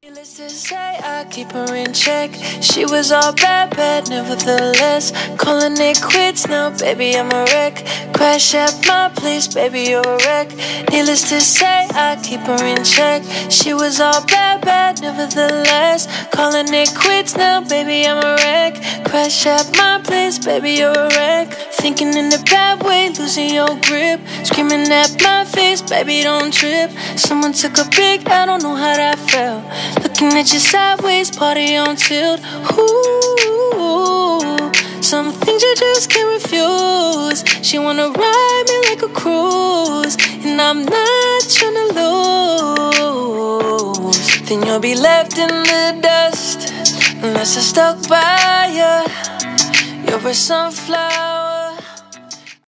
Needless to say, I keep her in check. She was all bad, bad, nevertheless. Calling it quits now, baby, I'm a wreck. Crash at my place, baby, you're a wreck. Needless to say, I keep her in check. She was all bad, bad, nevertheless. Calling it quits now, baby, I'm a wreck. Crash at my place, baby, you're a wreck. Thinking in a bad way, losing your grip. Screaming at my face, baby, don't trip. Someone took a big, I don't know how that felt. Looking at you sideways, party on tilt. Ooh, some things you just can't refuse. She wanna ride me like a cruise, and I'm not tryna lose. Then you'll be left in the dust, unless I stuck by you. You're a sunflower.